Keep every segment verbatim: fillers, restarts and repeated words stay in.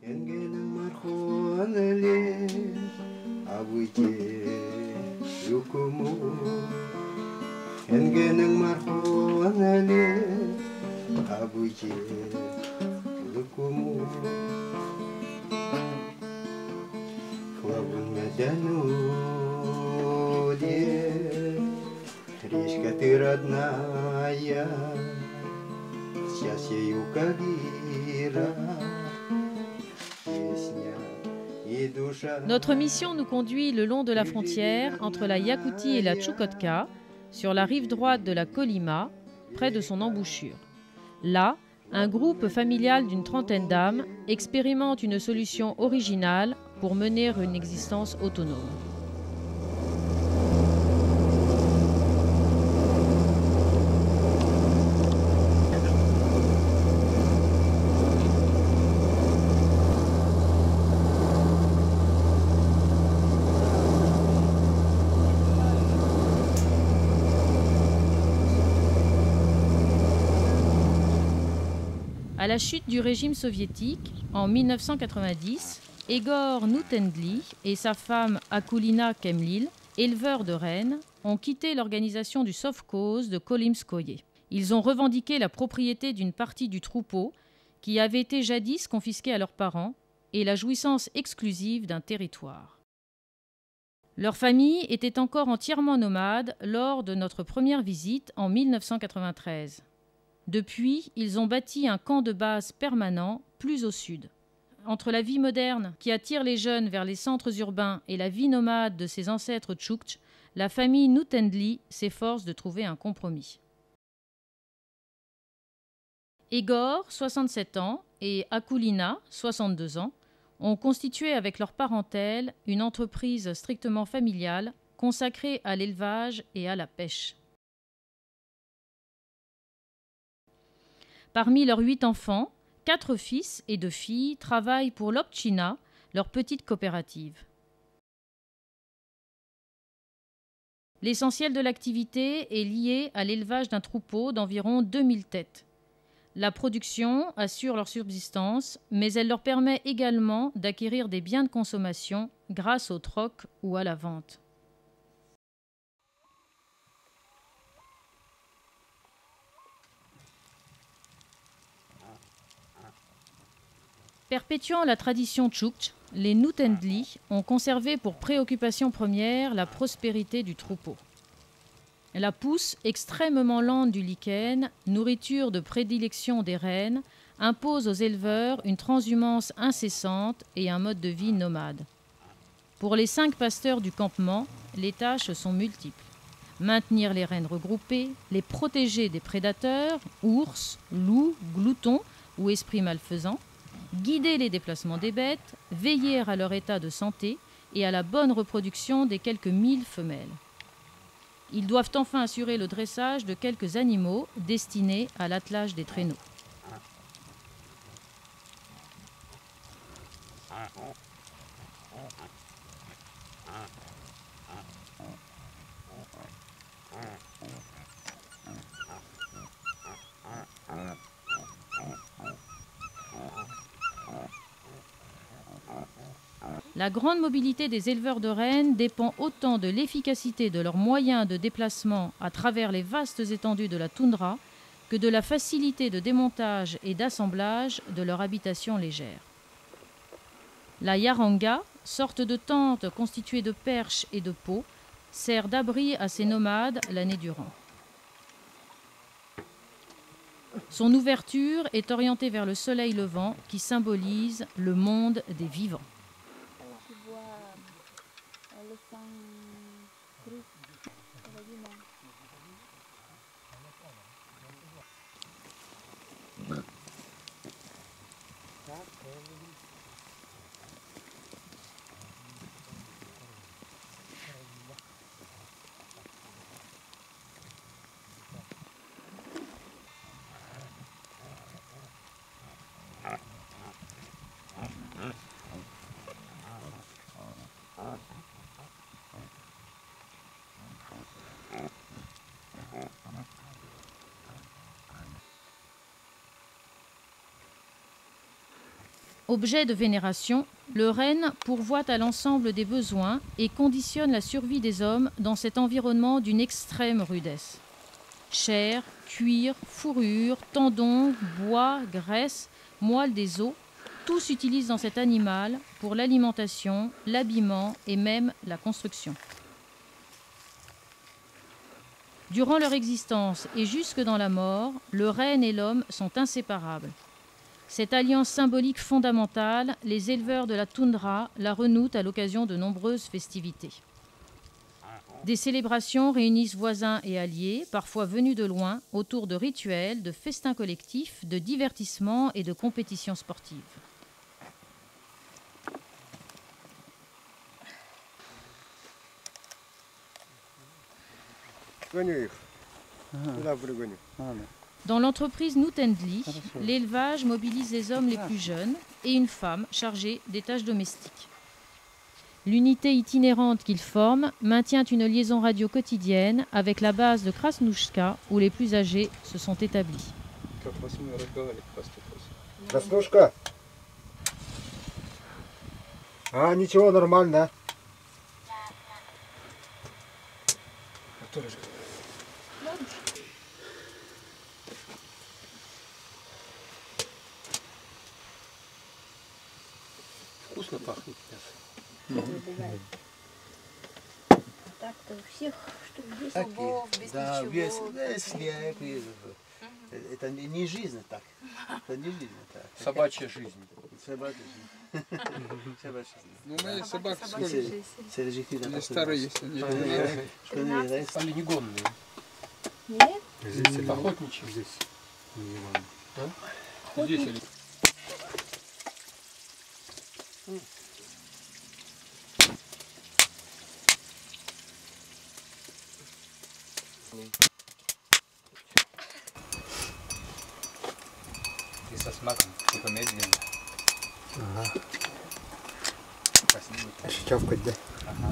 Речка ты родная, сейчас ею кавира, песня и душа. Notre mission nous conduit le long de la frontière entre la Yakoutie et la Tchoukotka, sur la rive droite de la Kolyma, près de son embouchure. Là, un groupe familial d'une trentaine d'âmes expérimente une solution originale pour mener une existence autonome. À la chute du régime soviétique, en mille neuf cent quatre-vingt-dix, Egor Noutendli et sa femme Akoulina Kemlil, éleveurs de rennes, ont quitté l'organisation du Sovkhoz de Kolimskoye. Ils ont revendiqué la propriété d'une partie du troupeau qui avait été jadis confisquée à leurs parents et la jouissance exclusive d'un territoire. Leur famille était encore entièrement nomade lors de notre première visite en mille neuf cent quatre-vingt-treize. Depuis, ils ont bâti un camp de base permanent plus au sud. Entre la vie moderne qui attire les jeunes vers les centres urbains et la vie nomade de ses ancêtres Tchouktches, la famille Noutendli s'efforce de trouver un compromis. Egor, soixante-sept ans, et Akoulina, soixante-deux ans, ont constitué avec leur parentèle une entreprise strictement familiale consacrée à l'élevage et à la pêche. Parmi leurs huit enfants, quatre fils et deux filles travaillent pour l'Obchina, leur petite coopérative. L'essentiel de l'activité est lié à l'élevage d'un troupeau d'environ deux mille têtes. La production assure leur subsistance, mais elle leur permet également d'acquérir des biens de consommation grâce au troc ou à la vente. Perpétuant la tradition tchoukche, les Noutendli ont conservé pour préoccupation première la prospérité du troupeau. La pousse extrêmement lente du lichen, nourriture de prédilection des rennes, impose aux éleveurs une transhumance incessante et un mode de vie nomade. Pour les cinq pasteurs du campement, les tâches sont multiples. Maintenir les rennes regroupées, les protéger des prédateurs, ours, loups, gloutons ou esprits malfaisants, guider les déplacements des bêtes, veiller à leur état de santé et à la bonne reproduction des quelques mille femelles. Ils doivent enfin assurer le dressage de quelques animaux destinés à l'attelage des traîneaux. La grande mobilité des éleveurs de rennes dépend autant de l'efficacité de leurs moyens de déplacement à travers les vastes étendues de la toundra que de la facilité de démontage et d'assemblage de leur habitation légère. La yaranga, sorte de tente constituée de perches et de pots, sert d'abri à ces nomades l'année durant. Son ouverture est orientée vers le soleil levant qui symbolise le monde des vivants. Objet de vénération, le renne pourvoit à l'ensemble des besoins et conditionne la survie des hommes dans cet environnement d'une extrême rudesse. Chair, cuir, fourrure, tendons, bois, graisse, moelle des os, tout s'utilise dans cet animal pour l'alimentation, l'habillement et même la construction. Durant leur existence et jusque dans la mort, le renne et l'homme sont inséparables. Cette alliance symbolique fondamentale, les éleveurs de la toundra la renouent à l'occasion de nombreuses festivités. Des célébrations réunissent voisins et alliés, parfois venus de loin, autour de rituels, de festins collectifs, de divertissements et de compétitions sportives. Dans l'entreprise Noutendli, l'élevage mobilise les hommes les plus jeunes et une femme chargée des tâches domestiques. L'unité itinérante qu'ils forment maintient une liaison radio quotidienne avec la base de Krasnouchka où les plus âgés se sont établis. Краснушка? А, ничего, нормально. Вкусно пахнет мясо. Так-то у всех, что без Так, зубов, без да, ничего. без, без слеп, без- Это не не жизнь так. Это не жизнь так. Собачья жизнь. Собачья жизнь. Собачья жизнь. Ну, мои собаки собаки сколько? жизнь. C'est légitime. Они старые, если они тринадцать. Они не гонные. Нет? Это охотничьи. Здесь. А? Здесь они. И со смаком, типа медленно. Ага. Красиво. Чавкать, да? Ага.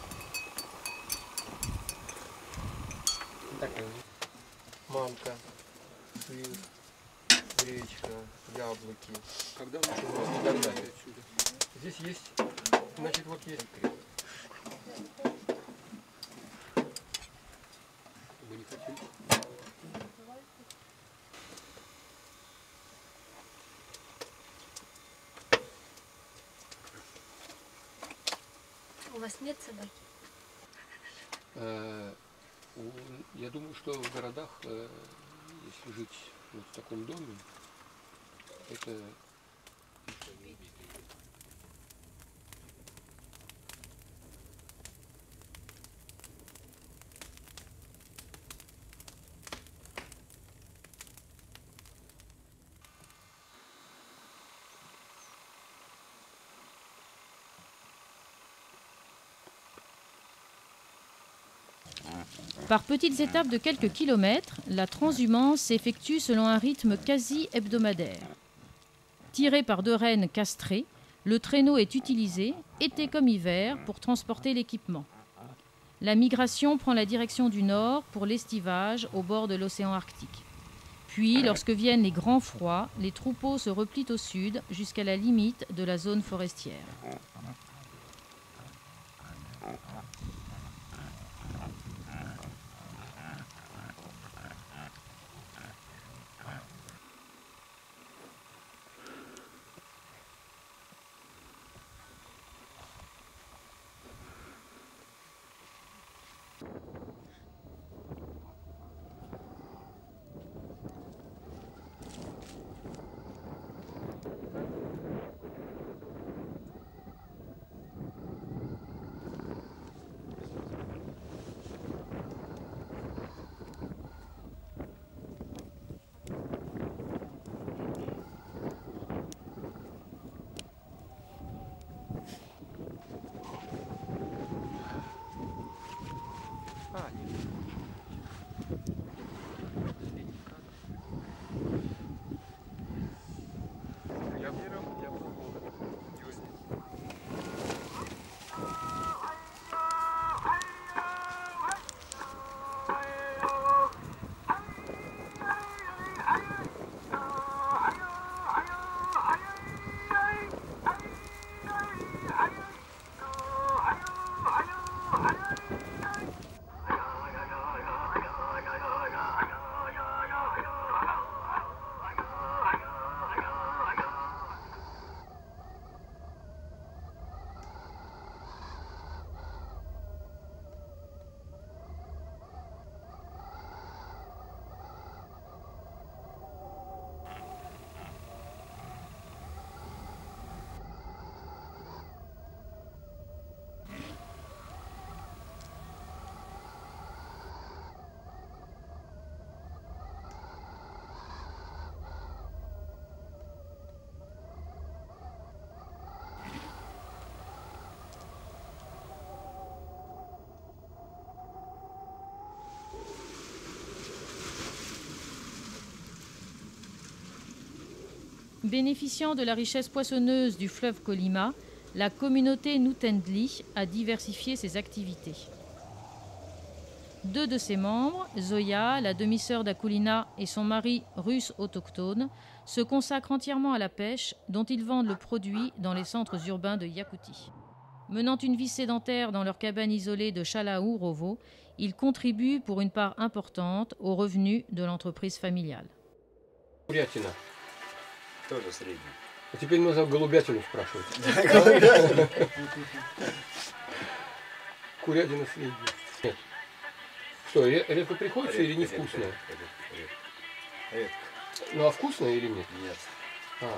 Так, Манка, сыр, гречка, яблоки. когда мы Когда? отсюда? Здесь есть, значит, вот есть. Мы не хотим. У вас нет собаки? Э, у- Я думаю, что в городах, э, если жить вот в таком доме, это Par petites étapes de quelques kilomètres, la transhumance s'effectue selon un rythme quasi hebdomadaire. Tiré par deux rennes castrées, le traîneau est utilisé, été comme hiver, pour transporter l'équipement. La migration prend la direction du nord pour l'estivage au bord de l'océan Arctique. Puis, lorsque viennent les grands froids, les troupeaux se replient au sud jusqu'à la limite de la zone forestière. Bénéficiant de la richesse poissonneuse du fleuve Kolyma, la communauté Noutendli a diversifié ses activités. Deux de ses membres, Zoya, la demi-sœur d'Akoulina, et son mari russe autochtone, se consacrent entièrement à la pêche, dont ils vendent le produit dans les centres urbains de Iakoutie. Menant une vie sédentaire dans leur cabane isolée de Chalaou-Rovo, ils contribuent pour une part importante aux revenus de l'entreprise familiale. Курятина. Тоже средний. А теперь нужно голубятину спрашивать. Курятина средняя. Нет. Что, ре- редко приходится или невкусная? Редко. Ну а вкусная или нет? Нет. А.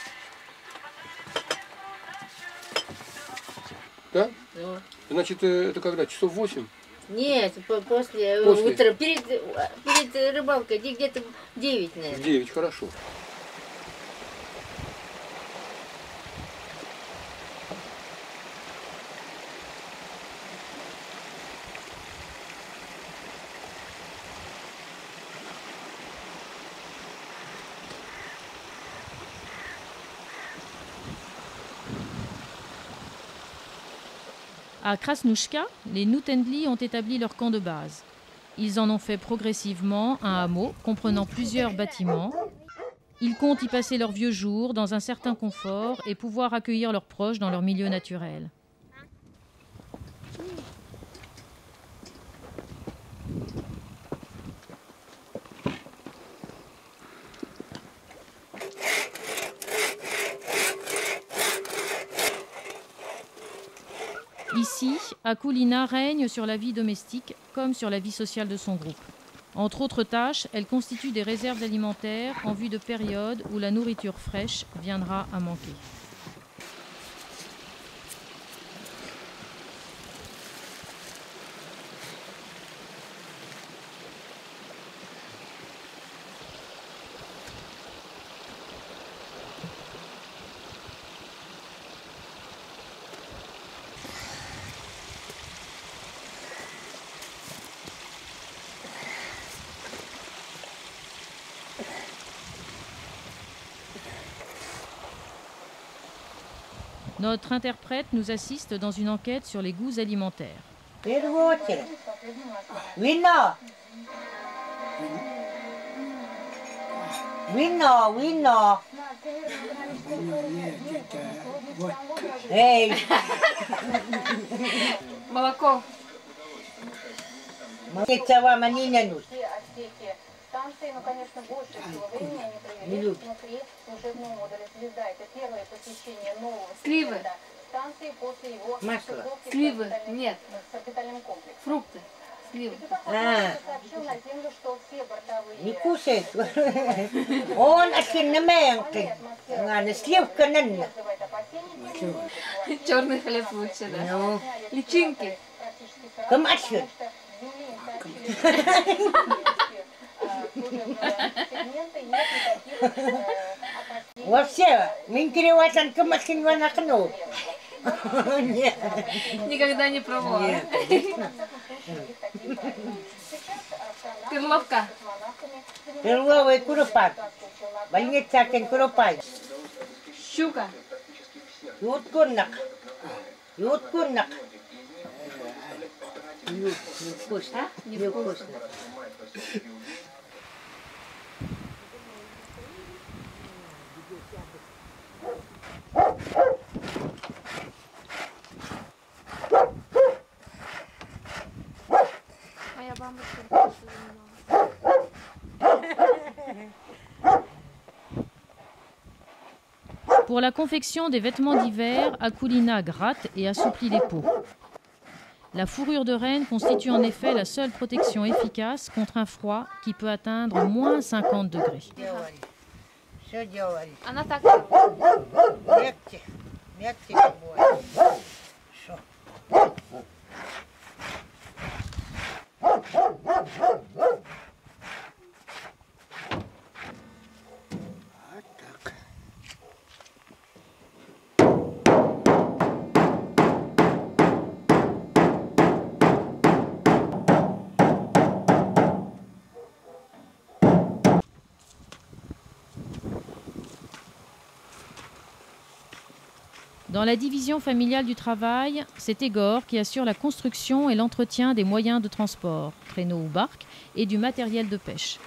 Да? Ну, Значит, э, это когда? Часов восемь? нет, по- после, После? утра, перед, перед рыбалкой, где- где-то в девять, В наверное. девять, хорошо. À Krasnouchka, les Noutendli ont établi leur camp de base. Ils en ont fait progressivement un hameau comprenant plusieurs bâtiments. Ils comptent y passer leurs vieux jours dans un certain confort et pouvoir accueillir leurs proches dans leur milieu naturel. Ici, Akoulina règne sur la vie domestique comme sur la vie sociale de son groupe. Entre autres tâches, elle constitue des réserves alimentaires en vue de périodes où la nourriture fraîche viendra à manquer. Notre interprète nous assiste dans une enquête sur les goûts alimentaires. В первую очередь. Вино. Вино, вино. Эй. Молоко. Молиться вам они не нужны. Все аспекты станции, ну, конечно, больше всего времени они Не провели любят. внутри служебного модуля «Звезда». Это первое посещение нового Сливы. сегмента станции после его Масло. стыковки Сливы. с орбитальным- Нет. с орбитальным комплексом. Фрукты. Сливы. Экипаж А. «Атлантика» сообщил на Землю, что все бортовые Не кушает. Он осеннементы. Ладно, сливка на нна. вызывает опасения, тем не менее, Черный хлеб лучше, да? Ну, Личинки. практически сразу, Come отсюда. потому что Земле сообщили, служебного сегмента нет никаких э, опасений. во все. Минкереватан камаскин ван окно. Нет. Никогда не пробовала. Нет. Перловка. Перловый куропат. Больница кен куропай. Щука. Ют курнак. Ют курнак. Ют, невкусно. Невкусно. Моя бабушка. Pour la confection des vêtements d'hiver, Akoulina gratte et assouplit les peaux. La fourrure de renne constitue en effet la seule protection efficace contre un froid qui peut atteindre moins cinquante degrés. Все делали. Она так. Мягче. Мягче будет. Шо. Вот так. Dans la division familiale du travail, c'est Egor qui assure la construction et l'entretien des moyens de transport, traîneaux ou barques, et du matériel de pêche.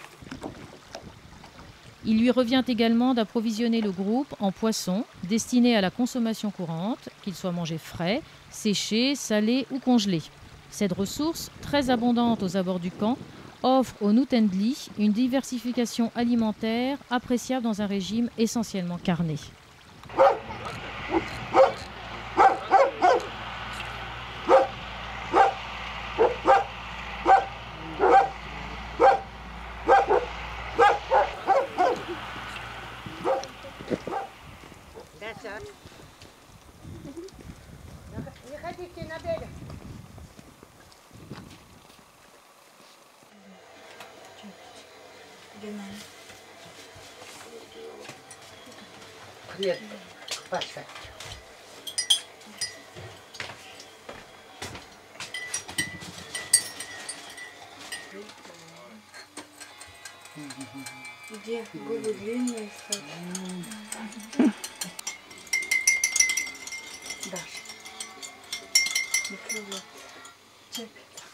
Il lui revient également d'approvisionner le groupe en poissons destinés à la consommation courante, qu'ils soient mangés frais, séchés, salés ou congelés. Cette ressource, très abondante aux abords du camp, offre aux Nutendli une diversification alimentaire appréciable dans un régime essentiellement carné. Привет, Паша. Где губы длинные стали? Даша. Микрофон. Чек.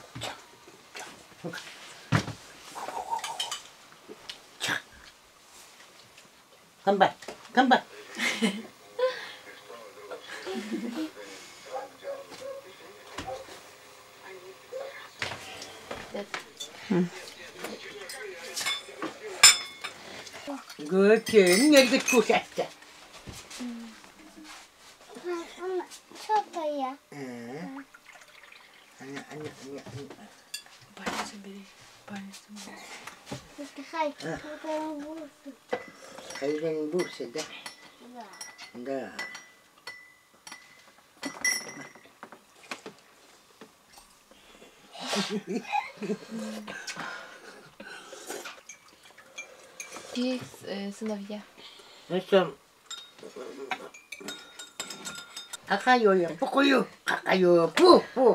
Come back, come back. Good turn, you're the push after. Mama, что я? Аня, Аня, Аня, Аня. Палец убери. Палец убери. Отдыхай, пока не буду. Хозяин бусы, да? Да. Да. Чьи э, сыновья? Ну что? Какаю я? Пукую. Какаю? Пу, пу.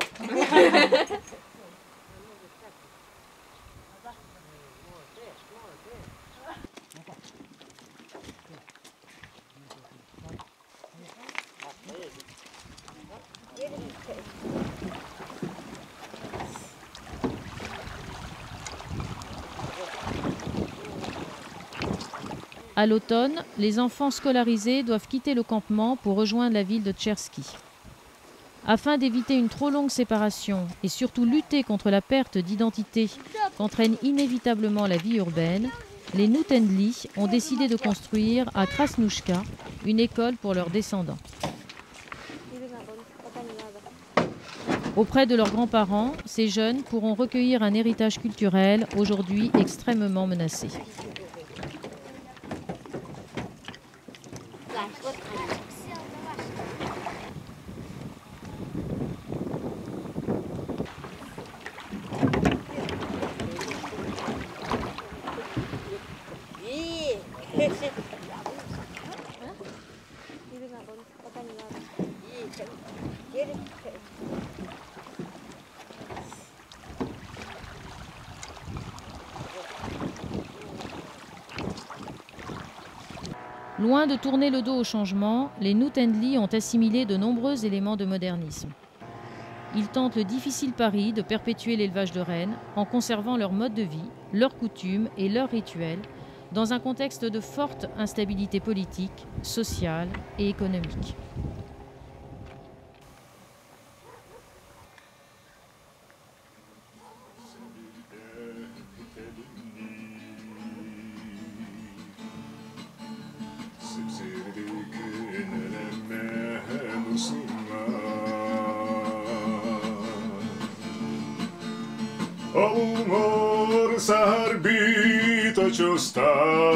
À l'automne, les enfants scolarisés doivent quitter le campement pour rejoindre la ville de Tcherski. Afin d'éviter une trop longue séparation et surtout lutter contre la perte d'identité qu'entraîne inévitablement la vie urbaine, les Nutendli ont décidé de construire à Krasnouchka une école pour leurs descendants. Auprès de leurs grands-parents, ces jeunes pourront recueillir un héritage culturel aujourd'hui extrêmement menacé. Loin de tourner le dos au changement, les Nutendli ont assimilé de nombreux éléments de modernisme. Ils tentent le difficile pari de perpétuer l'élevage de rennes en conservant leur mode de vie, leurs coutumes et leurs rituels dans un contexte de forte instabilité politique, sociale et économique. Olmor sarbita çostar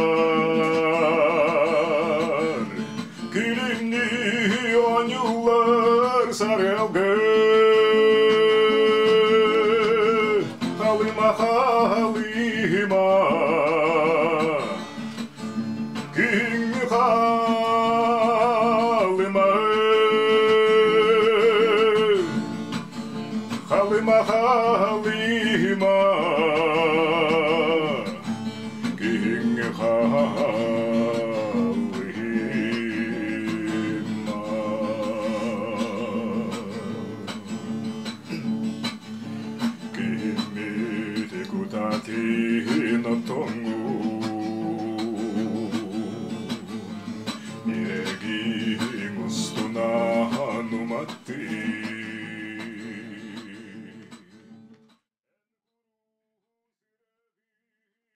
Kilimli on yıllar sarıldı Halima halima King halima Halima halima King halima ты